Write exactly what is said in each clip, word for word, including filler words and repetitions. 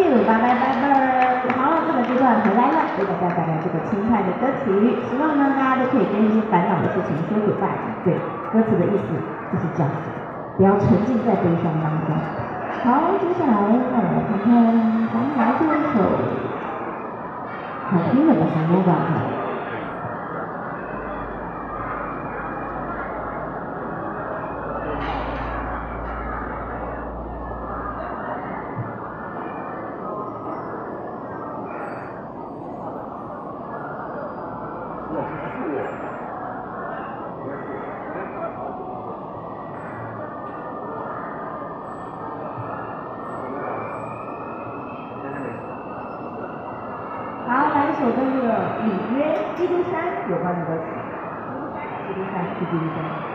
you， 拜拜拜拜。好，这个阶段回来了，为大家带来这个轻快的歌曲，希望呢大家都可以跟一些烦恼的事情说 goodbye。对，歌词的意思就是这样子，不要沉浸在悲伤当中。好，接下来让我们来看看，咱们来做一首好听的《bossa nova》。好，来一首跟这个里约基督山有关的歌曲。基督山是基督山。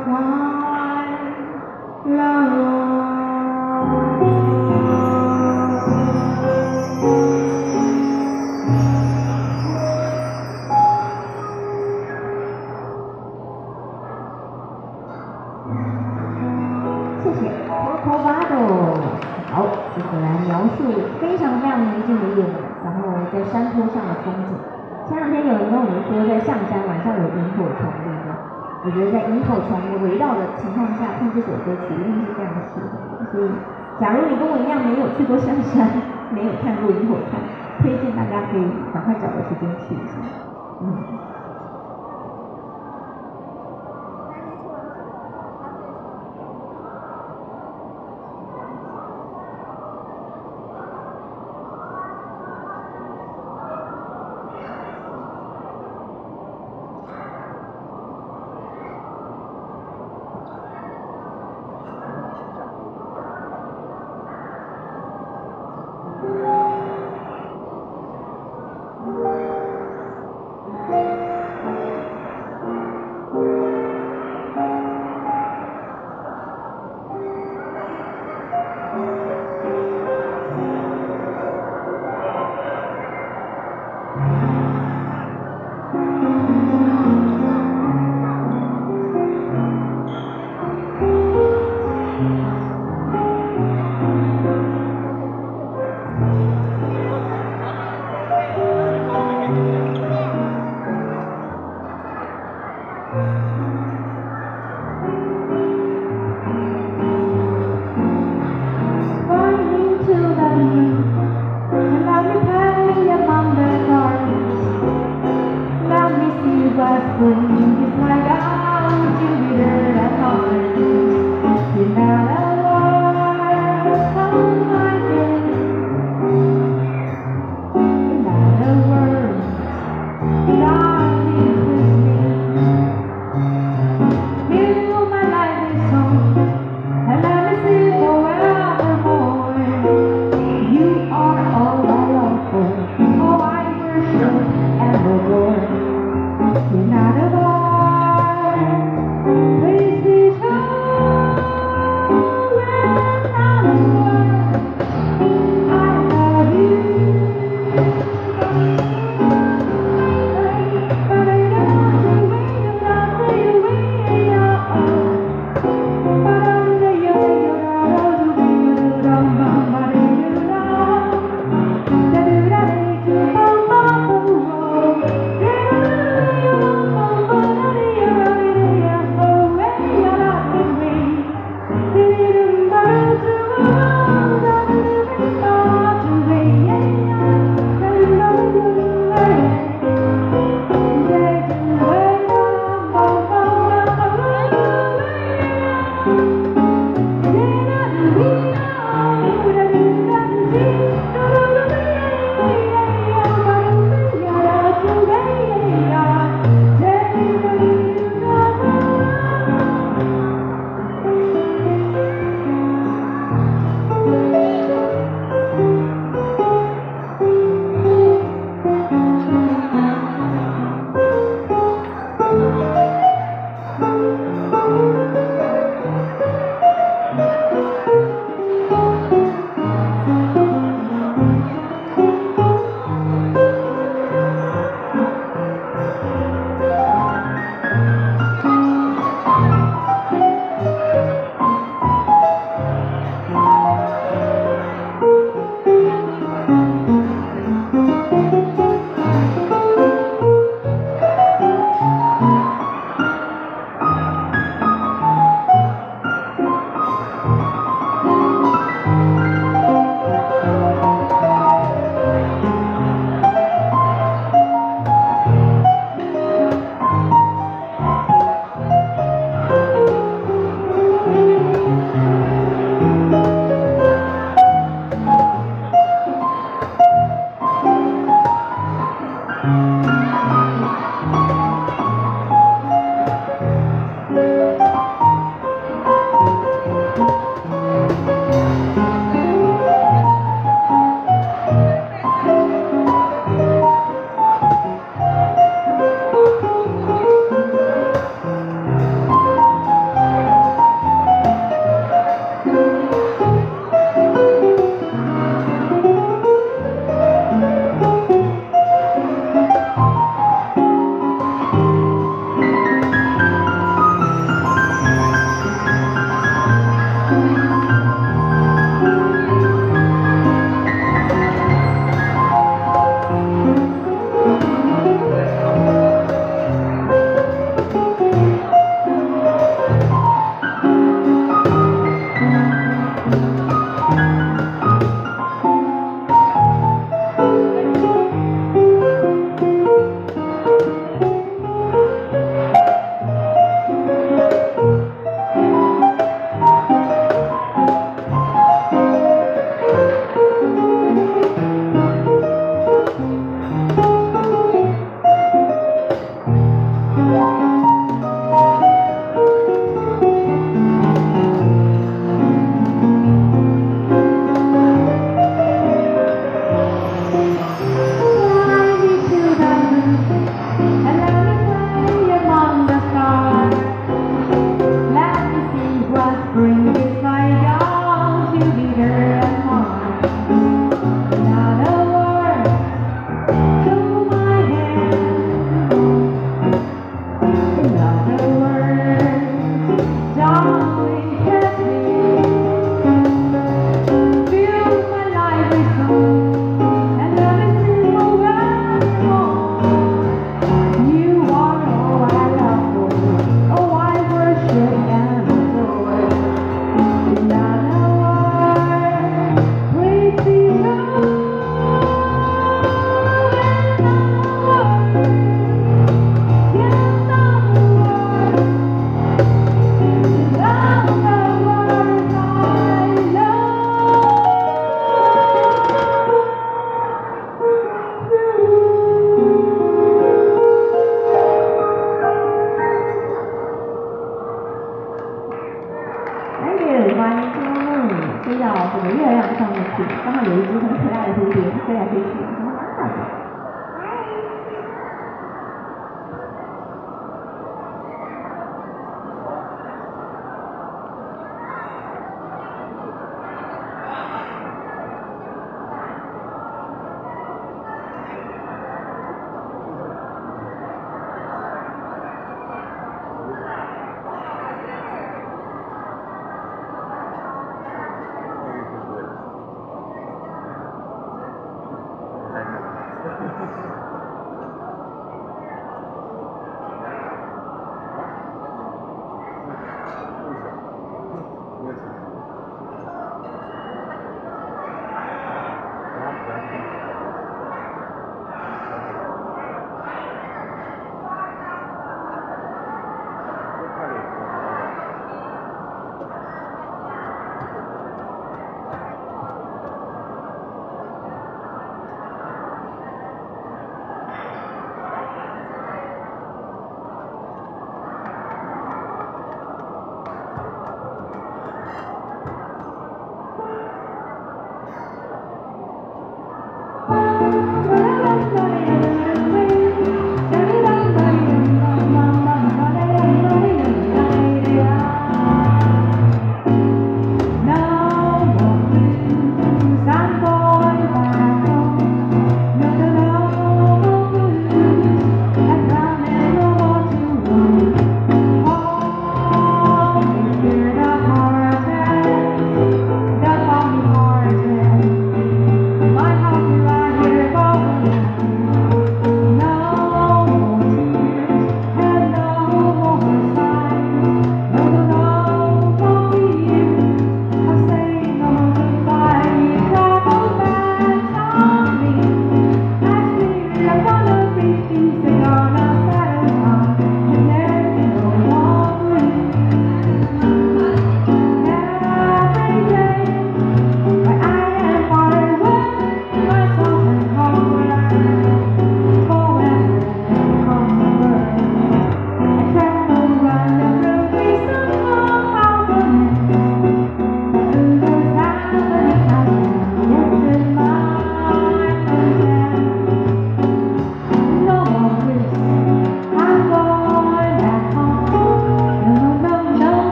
快乐。谢谢 Corcovado。好，接着来描述非常非常宁静的夜晚，然后在山坡上的风景。前两天有人跟我们说，在象山晚上有萤火虫，对不对？我觉得在萤火虫围绕的情况下，听这首歌曲一定是非常适合的。所以，假如你跟我一样没有去过象山，没有看过萤火虫，推荐大家可以赶快找个时间去一下。嗯。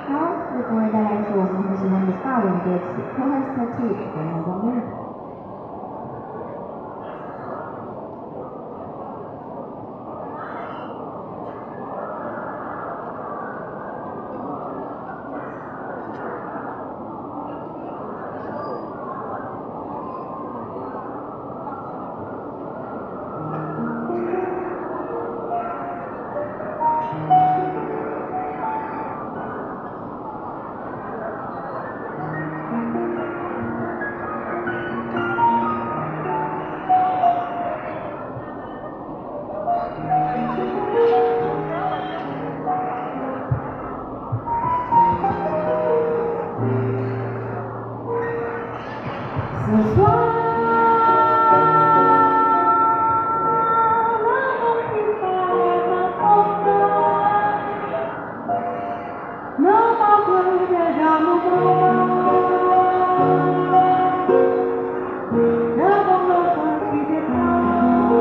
好，为各位带来一首我们很喜欢的法文歌曲《Cohen's Tattoo》的阳光妹。Ce soir, l'amour qui fait ma force, ne m'envoie déjà mon devant l'autre qui détend.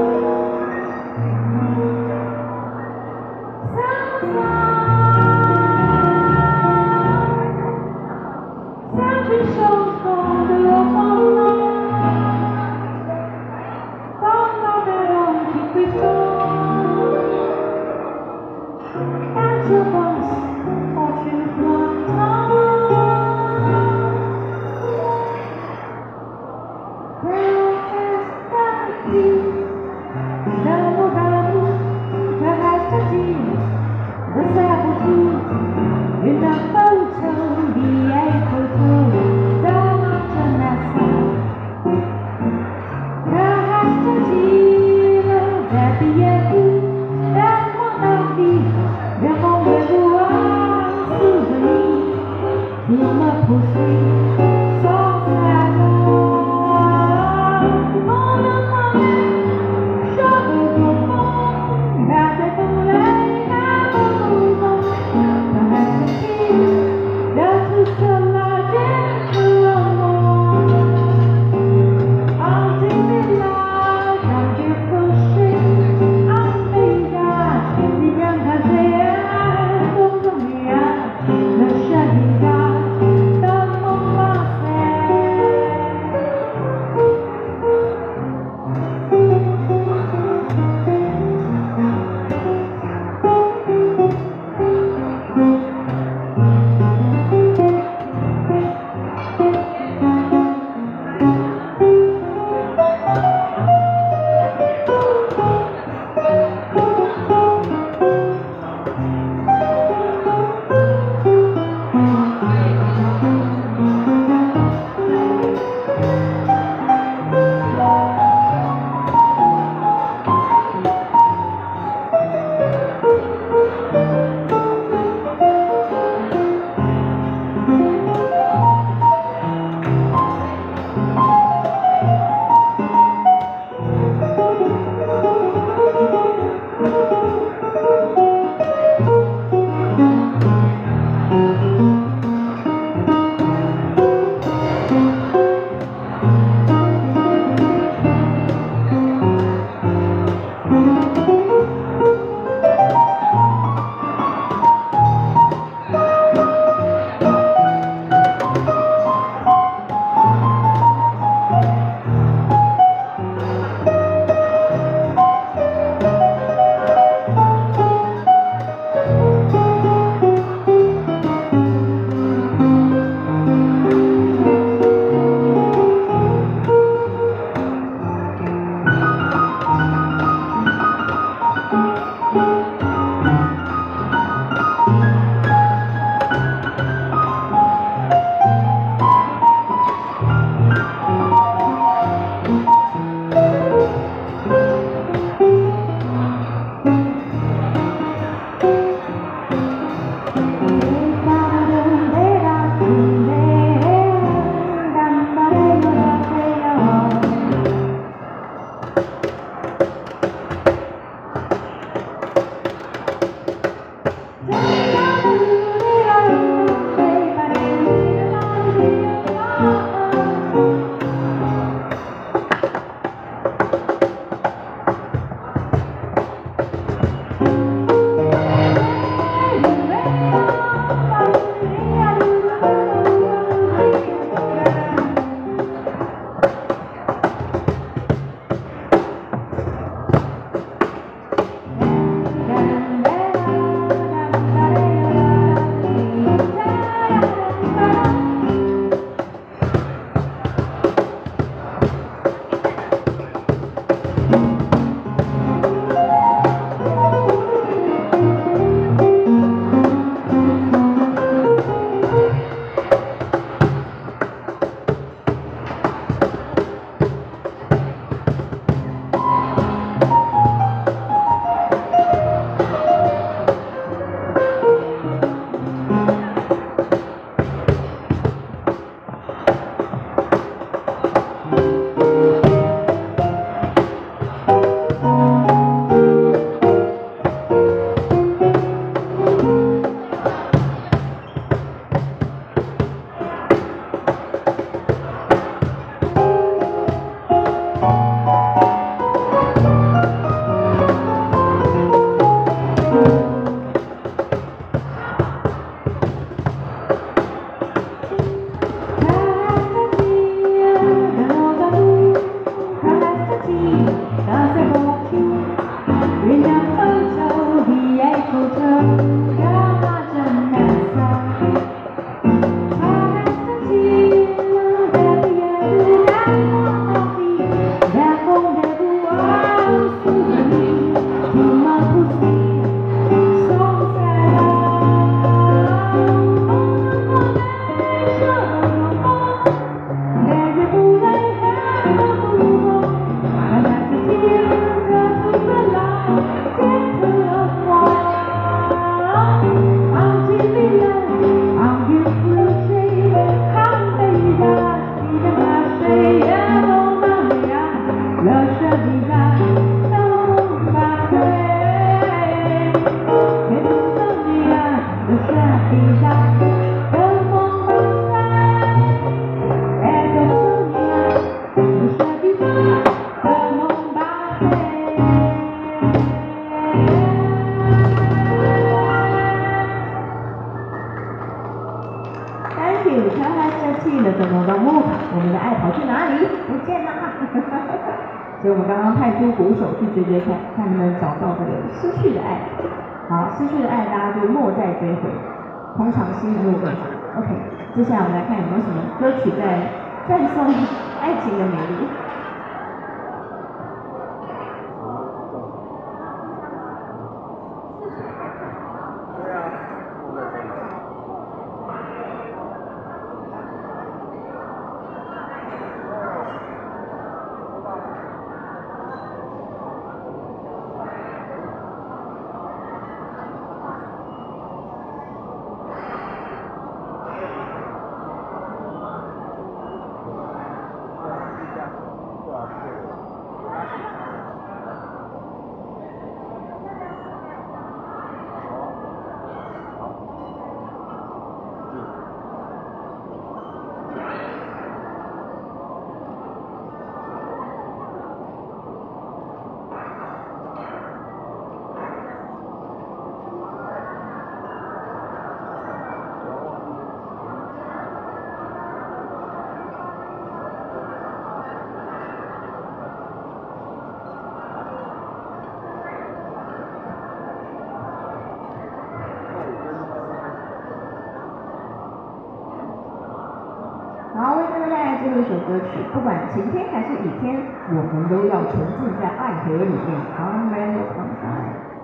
Ce soir, c'est une chanson de l'enfant. Il m'a poussé sans savoir. Mon enfant, je veux comprendre. Gardez ton œil à mon mouvement. Dans la suite de tout cela, j'ai tout au monde. En tes là, quand j'ai couché, un paysage si bien caché, ton sourire, le chagrin. 所以我们刚刚派出鼓手去追追看，看能不能找到这个失去的爱。好，失去的爱大家就莫再追回，通常心里会更好。OK， 接下来我们来看有没有什么歌曲在赞颂爱情的美丽。好，为大家带来最后一首歌曲，不管晴天还是雨天，我们都要沉浸在爱河里面。Come rain or come shine。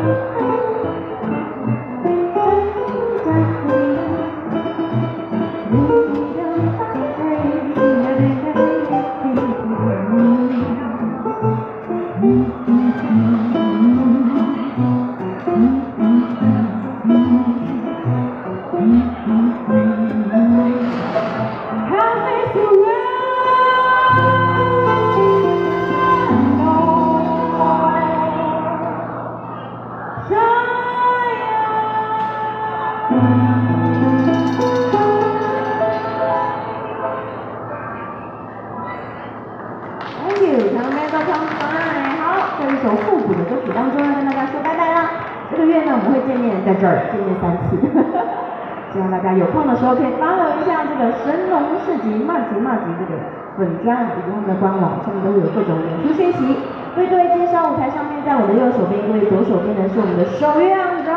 Thank you， 然后 Mega Come Fly， 好，在一首复古的歌曲当中要跟大家说拜拜啦。这个月呢，我们会见面在这儿见面三次，希望大家有空的时候可以 follow 一下这个神农市集骂集骂集这个粉专以及我们的官网，上面都会有各种演出讯息。为各位介绍舞台上面，在我的右手边，各位左手边的是我们的手乐昂长，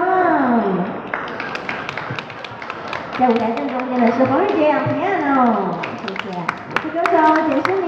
在舞台正中间的是黄玉洁养平安哦，谢谢，我是歌手简诗妮。